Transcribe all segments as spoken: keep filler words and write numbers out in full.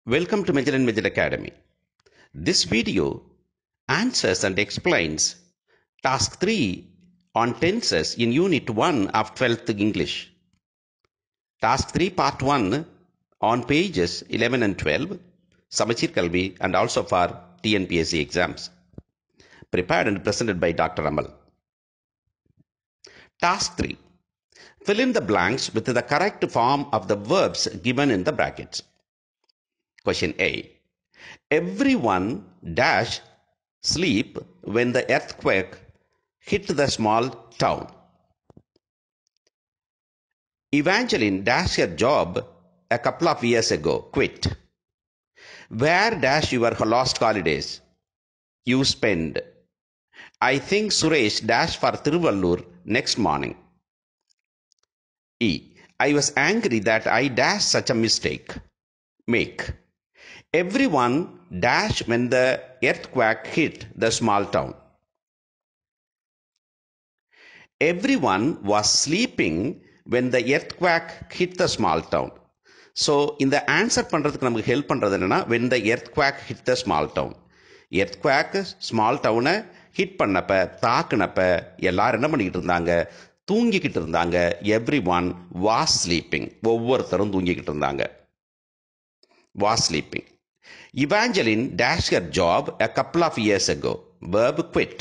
Welcome to Major and Major Academy. This video answers and explains Task three on tenses in Unit one of twelfth English. Task three Part one on pages eleven and twelve, Samacheer Kalvi, and also for T N P S C exams. Prepared and presented by Doctor Amal. Task three. Fill in the blanks with the correct form of the verbs given in the brackets. Question A. Everyone dash sleep when the earthquake hit the small town. Evangeline dash her job a couple of years ago, quit. Where dash your lost holidays? You spend. I think Suresh dash for Tiruvallur next morning. E. I was angry that I dash such a mistake. Make. Everyone dash when the earthquake hit the small town. Everyone was sleeping when the earthquake hit the small town. So, இந்த answer பண்ணுறதுக்கு நமக்கு help பண்ணுறது என்னன்னா when the earthquake hit the small town. earthquake small டவுனை hit பண்ணப்ப தாக்குனப்ப எல்லாரும் என்ன பண்ணிக்கிட்டு இருந்தாங்க? தூங்கிக்கிட்டு இருந்தாங்க. Everyone was sleeping. ஒவ்வொருத்தரும் தூங்கிக்கிட்டு இருந்தாங்க. Was sleeping. Evangeline dashed her job a couple of years ago. Verb quit.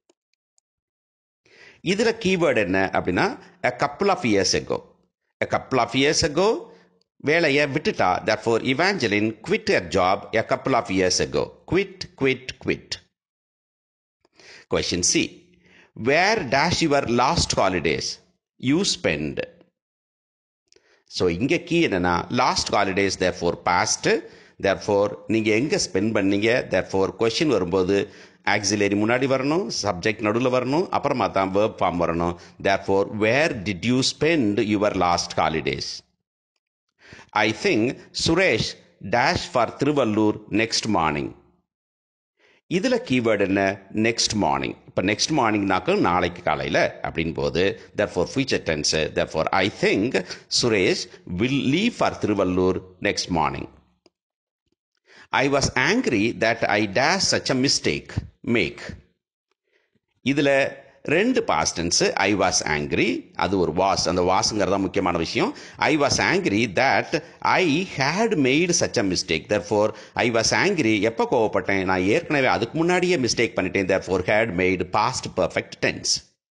இதுல கீவேர்டு என்ன அப்படின்னா a couple of years ago. A couple of years ago வேலையை விட்டுட்டா. Therefore Evangeline quit her job a couple of years ago. Quit, quit, quit. Question C. Where dash your last holidays? You spend. So இங்க key என்னன்னா last holidays therefore past. Therefore நீங்க எங்க spend பண்ணீங்க? Therefore question வரும்போது auxiliary முன்னாடி வரணும், subject நடுவில் வரணும், அப்புறமா தான் verb form வரணும். Therefore where did you spend your last holidays? I think Suresh dash for Tiruvallur next morning. இதுல கீவேர்டு என்ன? Next morning. இப்போ நெக்ஸ்ட் மார்னிங்னாக்க நாளைக்கு காலையில் அப்படின் போது therefore future tense. Therefore I think Suresh will leave for Tiruvallur next morning. I was angry that I dash such a mistake. Make. இதுல ரெண்டு past tense. I was angry, அது ஒரு was, அந்த wasங்கிறதா முக்கியமான விஷயம். I was angry that I had made such a mistake. Therefore I was angry, எப்போ கோவப்பட்டேன்? நான் ஏற்கனவே அதுக்கு முன்னாடியே மிஸ்டேக் பண்ணிட்டேன். Therefore had made past perfect tense.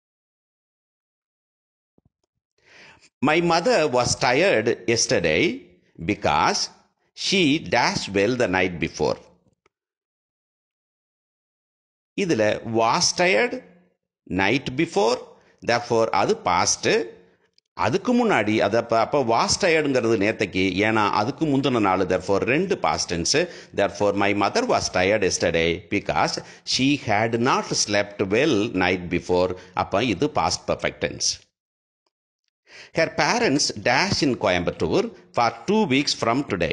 My mother was tired yesterday because she dashed well the night before. இதுல was tired, night before, therefore அது past. அதுக்கு முன்னாடி அது அப்போ was tiredங்கிறது நேத்தைக்கு, ஏன்னா அதுக்கு முந்தின நாள். therefore ரெண்டு past tense. therefore my mother was tired yesterday because she had not slept well night before. அப்போ இது past perfect tense. Her parents dash in Coimbatore for two weeks from today.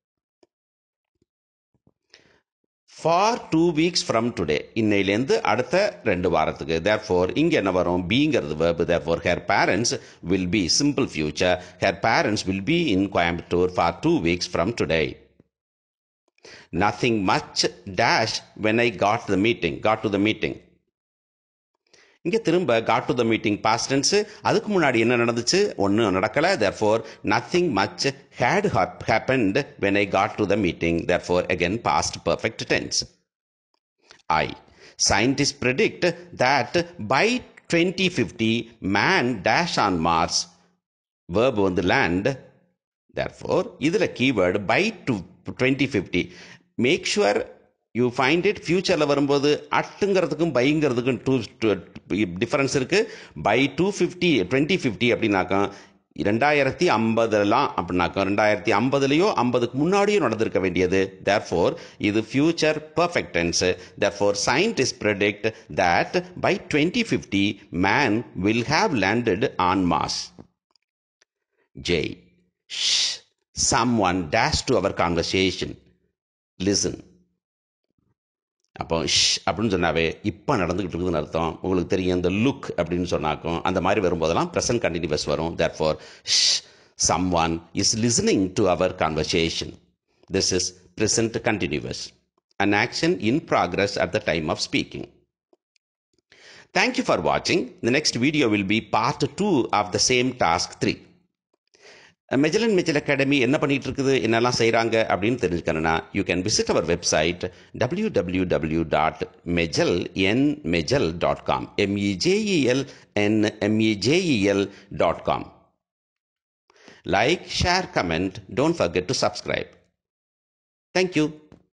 For two weeks from today. இன்னையிலேருந்து அடுத்த ரெண்டு வாரத்துக்கு. therefore இங்க என்ன வரும்? beங்கிறது verb. therefore her parents will be simple future. Her parents will be in Coimbatore for two weeks from today. Nothing much dash when I got the meeting. got to the meeting. இங்க திரும்ப got to the meeting past tense. அதுக்கு முன்னாடி என்ன நடந்துச்சு? ஒன்றும் நடக்கல. therefore nothing much had happened when I got to the meeting. therefore again past perfect tense. I. Scientists predict that by twenty fifty man dash on Mars. Verb வந்து land. therefore இதுல keyword by to twenty fifty. Make sure you find it. ஃபியூச்சரில் வரும்போது அட்டுங்கிறதுக்கும் பைங்கிறதுக்கும் two difference இருக்கு. By two fifty twenty fifty அப்படின்னாக்கா ரெண்டாயிரத்தி ஐம்பதுலாம் அப்படின்னாக்கா ரெண்டாயிரத்தி ஐம்பதுலையோ ஐம்பதுக்கு முன்னாடியோ நடந்திருக்க வேண்டியது. therefore இது future perfect tense. therefore scientists predict that by twenty fifty man will have landed on Mars. J. Shh. Someone dash to our conversation. Listen. அப்போ ஷ் அப்படின்னு சொன்னாவே இப்போ நடந்துகிட்டு இருக்குதுன்னு அர்த்தம். உங்களுக்கு தெரியும் இந்த லுக் அப்படின்னு சொன்னாக்கும் அந்த மாதிரி வரும்போதெல்லாம் ப்ரெசன்ட் கண்டினியூஸ் வரும். therefore ஷ் someone is listening to our conversation. This is present continuous, an action in progress at the time of speaking. Thank you for watching. The next video will be part two of the same task three. Mejal Mejal academy என்ன பண்ணிட்டு இருக்குது, என்னெல்லாம் செய்கிறாங்க அப்படின்னு தெரிஞ்சுக்கணும்னா you can visit our website W W W dot Mejal N Mejal dot com M E J E L N M E J E L dot com. Like, share, comment. Don't forget to subscribe. Thank you.